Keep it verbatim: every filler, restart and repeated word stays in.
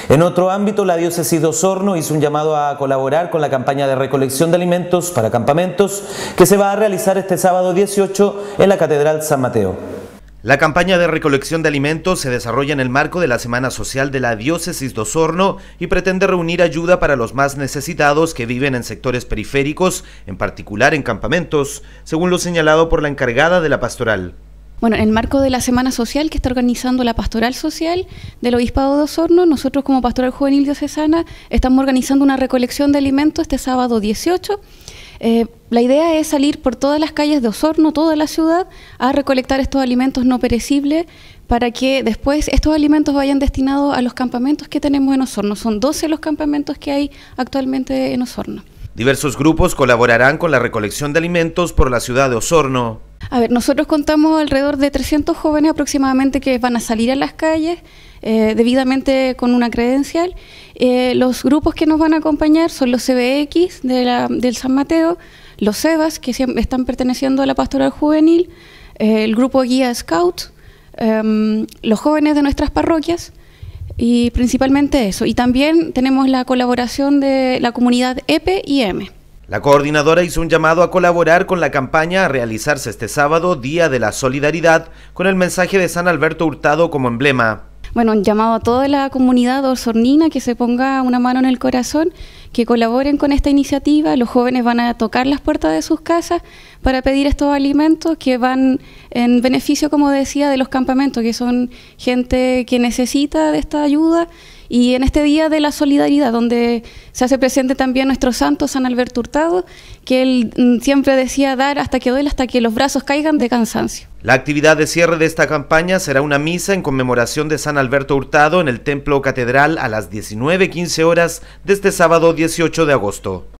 En otro ámbito, la diócesis de Osorno hizo un llamado a colaborar con la campaña de recolección de alimentos para campamentos que se va a realizar este sábado dieciocho en la Catedral San Mateo. La campaña de recolección de alimentos se desarrolla en el marco de la Semana Social de la Diócesis de Osorno y pretende reunir ayuda para los más necesitados que viven en sectores periféricos, en particular en campamentos, según lo señalado por la encargada de la pastoral. Bueno, en el marco de la Semana Social que está organizando la Pastoral Social del Obispado de Osorno, nosotros como Pastoral Juvenil Diocesana estamos organizando una recolección de alimentos este sábado dieciocho. Eh, la idea es salir por todas las calles de Osorno, toda la ciudad, a recolectar estos alimentos no perecibles para que después estos alimentos vayan destinados a los campamentos que tenemos en Osorno. Son doce los campamentos que hay actualmente en Osorno. Diversos grupos colaborarán con la recolección de alimentos por la ciudad de Osorno. A ver, nosotros contamos alrededor de trescientos jóvenes aproximadamente que van a salir a las calles eh, debidamente con una credencial. Eh, los grupos que nos van a acompañar son los C B X de la, del San Mateo, los C E B A S que siempre están perteneciendo a la Pastoral Juvenil, eh, el grupo Guía Scout, eh, los jóvenes de nuestras parroquias y principalmente eso. Y también tenemos la colaboración de la comunidad E P E y M. La coordinadora hizo un llamado a colaborar con la campaña a realizarse este sábado, Día de la Solidaridad, con el mensaje de San Alberto Hurtado como emblema. Bueno, un llamado a toda la comunidad osornina que se ponga una mano en el corazón, que colaboren con esta iniciativa. Los jóvenes van a tocar las puertas de sus casas para pedir estos alimentos que van en beneficio, como decía, de los campamentos, que son gente que necesita de esta ayuda. Y en este Día de la Solidaridad, donde se hace presente también nuestro santo San Alberto Hurtado, que él siempre decía dar hasta que duele, hasta que los brazos caigan de cansancio. La actividad de cierre de esta campaña será una misa en conmemoración de San Alberto Hurtado en el Templo Catedral a las diecinueve quince horas de este sábado dieciocho de agosto.